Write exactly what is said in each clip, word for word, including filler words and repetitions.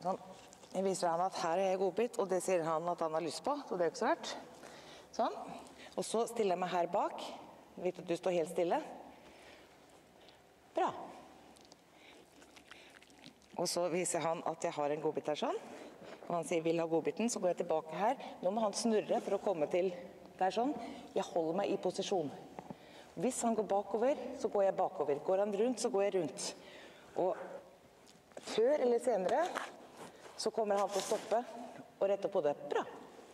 Sånn. Jeg viser han at her er jeg godbit, og det sier han at han har lyst på, så det er ikke så verdt. Sånn. Og så stiller jeg meg her bak. Vet at du står helt stille. Bra. Og så viser han at jeg har en godbit her sånn. Og han sier vil ha godbiten, så går jeg tilbake her. Nå må han snurre for å komme til der sånn. Jeg holder meg i posisjon. Hvis han går bakover, så går jeg bakover. Går han rundt, så går jeg rundt. Og før eller senere så kommer han til å stoppe og rette på det. Bra.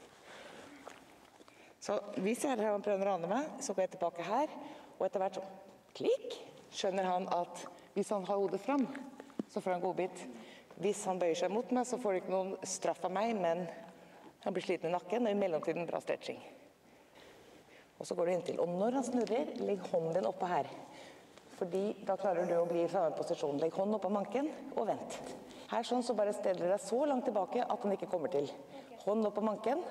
Så hvis jeg har han prøver å rane meg, så går jeg tilbake her, og etter hvert så klikk, skjønner han at hvis han har hodet fram, så får han godbit. Hvis han bøyer seg mot meg, så får han ikke noen straff av meg, men han blir sliten i nakken, og i mellomtiden bra stretching. Og så går du inntil. Og når han snurrer, legg hånden din oppe her. Fordi da klarer du å bli i samme posisjon. Legg hånden oppe på manken, og vent. Her sånn så bare steller deg så langt tilbake at han ikke kommer til. Hånden opp på manken.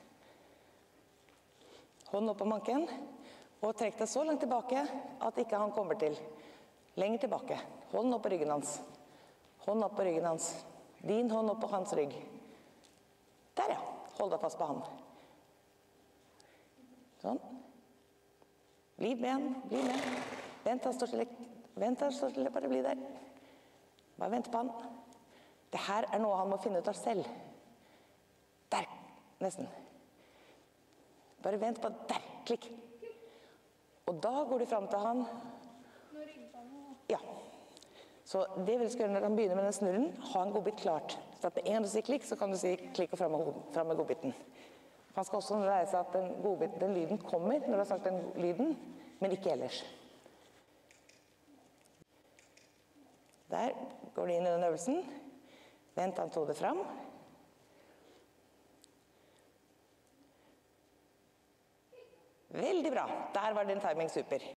Hånden opp på manken. Og trekk deg så langt tilbake at ikke han kommer til. Lenger tilbake. Hånden opp på ryggen hans. Hånden opp på ryggen hans. Din hånd opp på hans rygg. Der ja. Hold deg fast på han. Sånn. Bli med han. Bli med. Vent, han står stille. Vent, han står stille. Bare bli der. Bare vent på han. Det her er noe han må finne ut av selv. Der, nesten. Bare vent på der, klikk. Og da går du frem til han. Ja. Så det vil du gjøre når han begynner med den snurren, ha en godbit klart. Så at med en gang du sier klikk, så kan du si klikk og frem med, frem med godbiten. Han skal også lære seg at den, godbit, den lyden kommer når du har sagt den lyden, men ikke ellers. Der går du inn i den øvelsen. Vent, han tog det fram. Veldig bra. Der var din timing super.